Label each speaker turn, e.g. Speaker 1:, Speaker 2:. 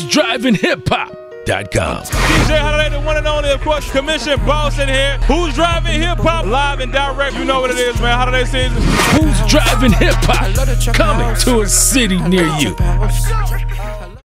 Speaker 1: who'sdrivinghiphop.com.
Speaker 2: DJ Holiday, the one and only, of course, Commission Boss in here. Who's Driving Hip Hop? Live and direct. You know what it is, man. Holiday season.
Speaker 1: Who's Driving Hip Hop? Coming to a city near you.